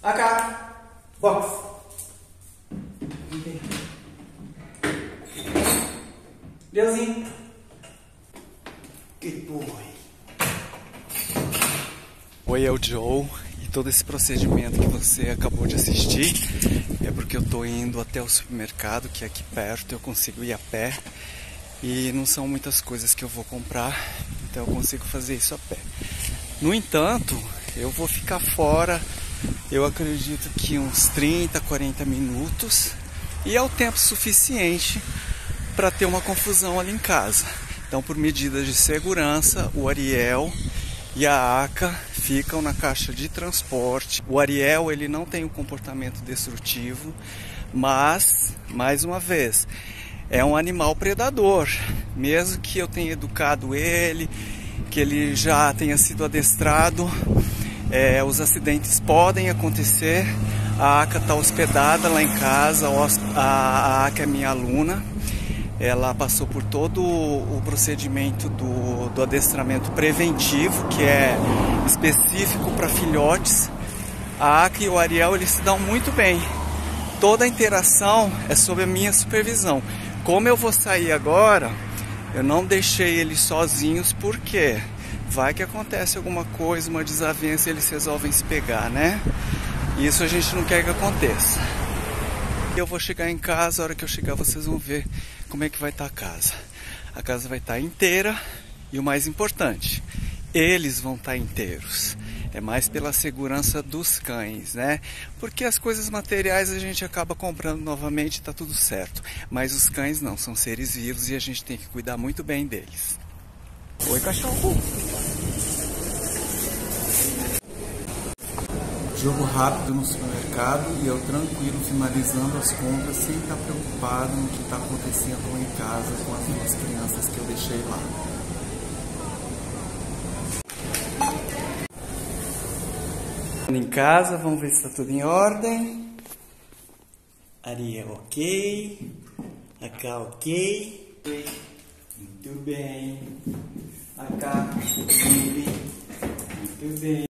AK, box. Deusinho. Que boy. Oi, é o Joe. E todo esse procedimento que você acabou de assistir é porque eu tô indo até o supermercado, que é aqui perto, eu consigo ir a pé. E não são muitas coisas que eu vou comprar, então eu consigo fazer isso a pé. No entanto, eu vou ficar fora, eu acredito que uns 30, 40 minutos, e é o tempo suficiente para ter uma confusão ali em casa. Então, por medidas de segurança, o Ariel e a Aka ficam na caixa de transporte. O Ariel, ele não tem um comportamento destrutivo, mas, mais uma vez, é um animal predador. Mesmo que eu tenha educado ele, que ele já tenha sido adestrado, os acidentes podem acontecer. A Aka está hospedada lá em casa, a Aka é minha aluna. Ela passou por todo o procedimento do adestramento preventivo, que é específico para filhotes. A Aka e o Ariel, eles se dão muito bem. Toda a interação é sob a minha supervisão. Como eu vou sair agora, eu não deixei eles sozinhos, porque vai que acontece alguma coisa, uma desavença, e eles resolvem se pegar, né? Isso a gente não quer que aconteça. Eu vou chegar em casa, a hora que eu chegar vocês vão ver como é que vai estar a casa. A casa vai estar inteira e o mais importante, eles vão estar inteiros. É mais pela segurança dos cães, né? Porque as coisas materiais a gente acaba comprando novamente e tá tudo certo. Mas os cães não, são seres vivos e a gente tem que cuidar muito bem deles. Oi, cachorro! Jogo rápido no supermercado e eu tranquilo, finalizando as compras sem estar preocupado no que está acontecendo lá em casa com as duas crianças que eu deixei lá. Em casa, vamos ver se está tudo em ordem. Ariel ok, Aka ok, muito bem, Aka muito bem.